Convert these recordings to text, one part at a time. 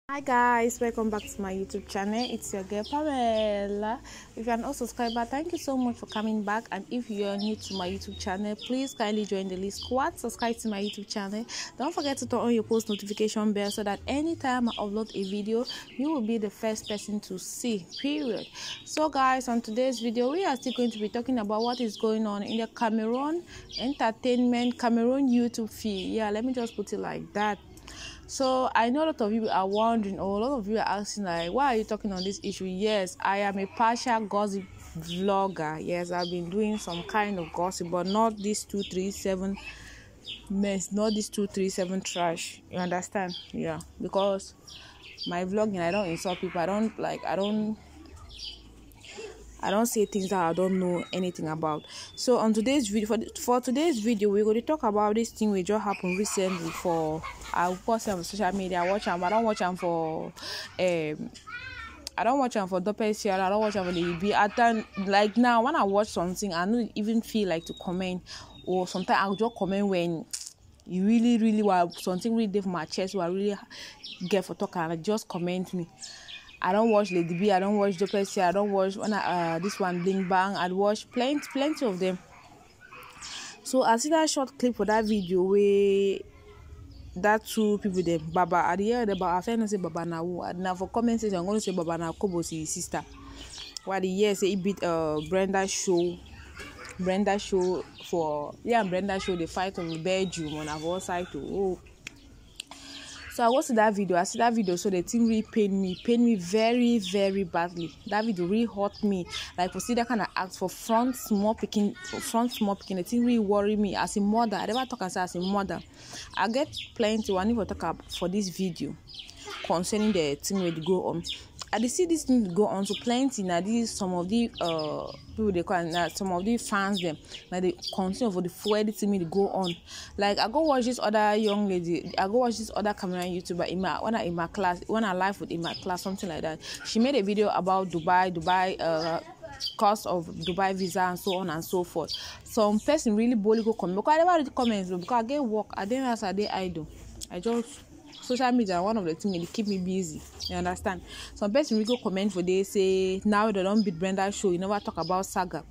Hi guys, welcome back to my YouTube channel. It's your girl Pamela. If you're an old subscriber, thank you so much for coming back. And if you're new to my YouTube channel, please kindly join the list squad, subscribe to my YouTube channel. Don't forget to turn on your post notification bell so that anytime I upload a video, you will be the first person to see, period. So guys, on today's video, we are still going to be talking about what is going on in the Cameroon YouTube feed. Yeah, let me just put it like that. So I know a lot of you are wondering, or a lot of you are asking, like, why are you talking on this issue? Yes, I am a partial gossip vlogger. Yes, I've been doing some kind of gossip, but not this 237 mess, not this 237 trash. You understand? Yeah, because my vlogging, I don't insult people. I don't say things that I don't know anything about. So on today's video, for today's video, we're going to talk about this thing which just happened recently. I post on social media. I don't watch them for Doppelganger. I don't watch them for the EB. Like now, when I watch something, I don't even feel like to comment, or sometimes I'll just comment when you really something really deep for my chest, or I really get for talk, and I just comment me. I don't watch Lady B, I don't watch Doppelganger, I don't watch this one Bling Bang. I'd watch plenty of them. So I see that short clip for that video where that two people there, Baba at the end about I finally say Baba now for comment section I'm going to say Baba na Kobos' sister. Why the year say he beat Brenda show for Brenda show the fight on the bedroom on our side too. So I watched that video. I see that video, so the thing really pained me very badly. That video really hurt me. Like for see that kind of act for front small picking, the thing really worry me. As a mother, I never talk as a mother. I get plenty. I need to talk about for this video concerning the thing where they go on. I see this thing go on so plenty. Now these some of the people they call some of the fans them. Now they continue for the full thing me to go on. Like I go watch this other young lady. I go watch this other Cameroon YouTuber in my class when I live with in my class something like that. She made a video about Dubai cost of Dubai visa and so on and so forth. Some person really boldly go comment because I never read the comments because I get work. I didn't answer day idle. I just social media one of the things that keep me busy. You understand? Some person will go comment for they say now they don't beat Brenda show. You never talk about saga.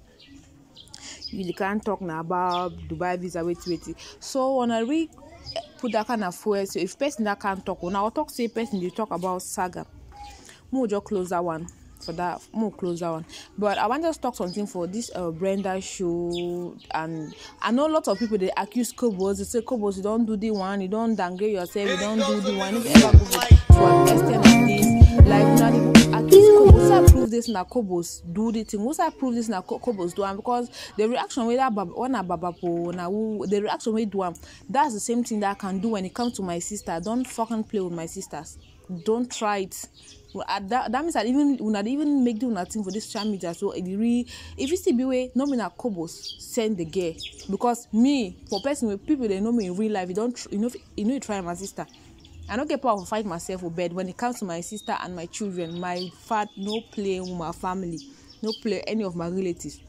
You can't talk now about Dubai visa. Wait. So when I really put that kind of force, so if person that can't talk, when I talk say person they talk about saga. More just close that one. For that more close that one, but I want to talk something for this Brenda show. And I know a lot of people they accuse Kobos. They say Kobos, you don't do the one, you don't downgrade yourself, you don't do the one. If you ever go to an extent like this, like now they accuse Kobos. Who's I prove this na Kobos do the thing? Who's I prove this na Kobos do? And because the reaction with that one na Babapo na the reaction with do that's the same thing that I can do when it comes to my sister. Don't fucking play with my sisters. Don't try it. Well, that means that even make the thing for this social media. So it really, if you still be way, no me na Kobos send the girl, because me for person with people they know me in real life, you try my sister. I don't get power to fight myself for bed when it comes to my sister and my children. My fat no play with my family, no play any of my relatives.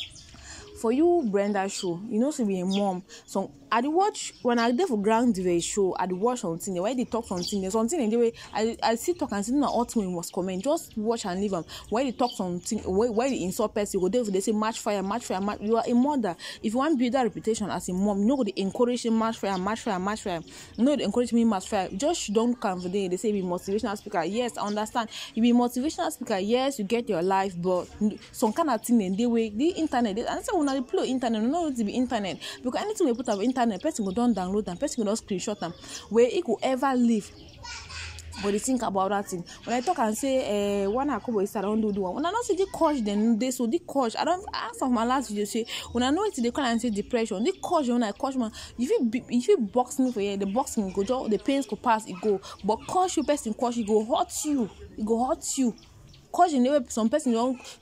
For you, Brenda show, you know, to be a mom. So I watch when I there for ground the show. I watch something. Why they talk something? There's something in the way I see talk and see no ultimately must comment. Just watch and leave them. Why they talk something? Why they insult person? You go there they say match fire. You are a mother. If you want to build that reputation as a mom, you know they encourage you match fire. You know they encourage me match fire. Just don't come for them. They say be motivational speaker. Yes, I understand. You be motivational speaker. Yes, you get your life, but some kind of thing in the way the internet. And so when I play internet, no need to be internet, because anything we put on internet, person go don't download them, person go don't screenshot them, where it could ever live. But they think about that thing. When I talk and say, one Akobo is I don't do one. When I don't see the coach, then they so the coach. I don't ask of my last video say when I know it's they call and say depression. The coach when I coach man, if you box me for the boxing go just the pains go pass it go. But coach you person coach it go hurt you. It go hurt you. Coach in the way some person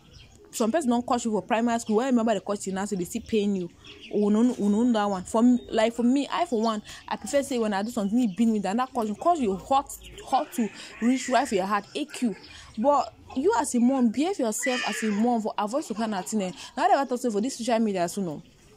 don't coach you for primary school. When I remember the coach now, so they still paying you. Uno that one. For me, I for one, I prefer say when I do something, it been with that coach you hot to reach right for your heart, AQ. But you as a mom, behave yourself as a mom for avoid some kind of thing. Now they want to say for this social media, so no.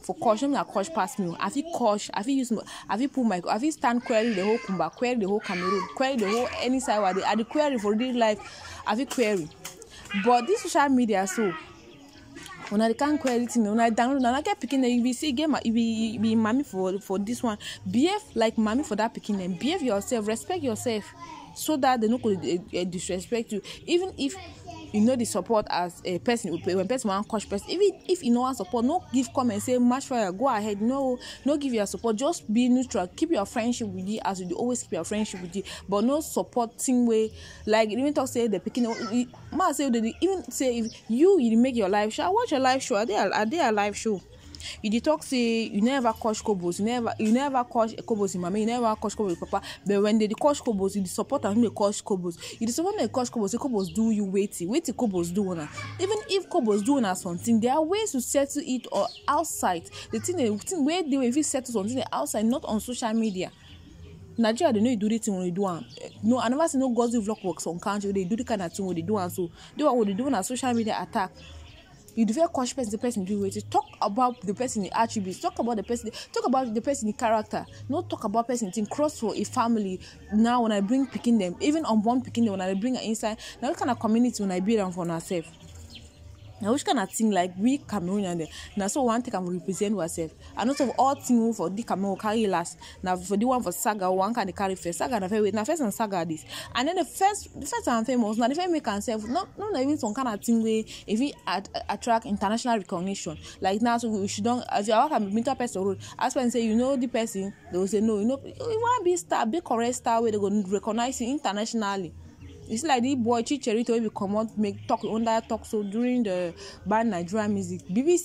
for coach, no na coach pass me. I fit coach, I fit use, I fit put my, I fit stand query the whole Kumba, query the whole Cameroon, query the whole any side where they are the query for real life. I fit query, but this social media so. When I can't query thing, when I download, and I get picking them, you be see game, you be mommy for this one. Behave like mommy for that picking them. Behave yourself, respect yourself, so that they no could disrespect you. Even if you know the support as a person, when person want coach person, even if you know one support, no give comment say match fire, go ahead, no give your support, just be neutral, keep your friendship with you as you always keep your friendship with you, but no supporting way. Like even talk say the picking, man say they even say if you make your live show, I watch your live show, are they a live show? You did talk say you never coach Kobos, you never coach Kobos in Mama, you never coach Kobos Papa, but when they coach Kobos, you support and they coach Kobos. You support me coach Kobos, Kobos do you wait Kobos do one. Even if Kobos do one something, there are ways to settle it or outside. The thing where they will settle something outside, not on social media. Nigeria, they know you do this thing when you do one. No, I never see no gossip vlog works on country. They do the kind of thing when they do and so they what they do on a social media attack. You develop coach person, the person do it. Talk about the person the attributes. Talk about the person the character. Not talk about person thing cross for a family. Now when I bring picking them, even unborn picking them, when I bring her inside, now what kind of community when I build them for ourselves? Now which kind of thing like we Cameroonian now so one thing I will represent ourselves. And also all things for the Cameroon carry last. Now for the one for Saga, one can carry first. Saga na first now first and Saga this. And then the first and famous, now the first make themselves not even some kind of thing way if we attract international recognition. Like now so we should don't as you work and meet a person road. As when say you know the person, they will say no, you know you want to be star, be correct star where they go recognize you internationally. It's like the boy Chicherito will come out make talk under talk so during the band Nigerian music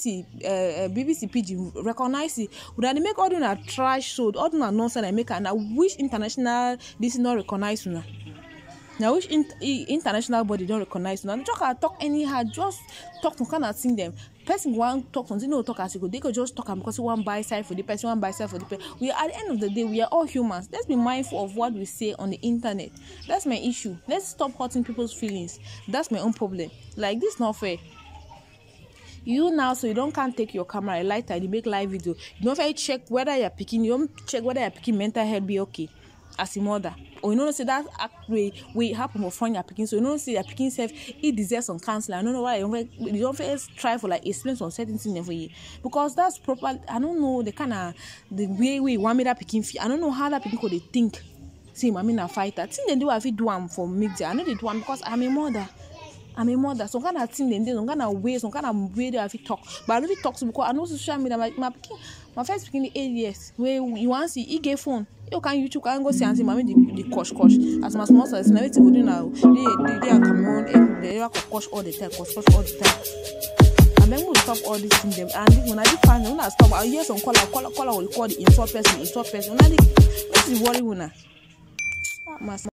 BBC Pidgin recognize it. Would they make all the trash so all the nonsense I make and I wish international this is not recognized now. Now which international body don't recognize now. Talk anyhow, just talk to kind of thing them. Person want talk something no talk as you go. They could just talk because one buy side for the person, one buy side for the person. We are at the end of the day, we are all humans. Let's be mindful of what we say on the internet. That's my issue. Let's stop hurting people's feelings. That's my own problem. Like this not fair. You now so you can't take your camera a lighter, you make live video. You don't fair check whether you're picking, you don't check whether you're picking mental health be okay as a mother. Or you know say that act way happen for fun you're picking. So you know say you're picking self it deserves some counseling. I don't know why you don't first try for like explain some certain things for you. Because that's proper. I don't know the way we want me that picking fee. I don't know how that people they think. See, I'm in a fighter. Thing they do I feel do them for media. I know they do them because I'm a mother. Some kind of thing they do, some kind of way they have to talk. But I don't talk because I know social media my first speaking the 8 years where you want to see he get phone. You can YouTube can go see and see mommy the coach as my small sister now to go do now they are Cameroon they are coach all the time coach all the time and then we'll stop all these things them and when I do find when I stop I hear some caller will call the insult person when I this is worry una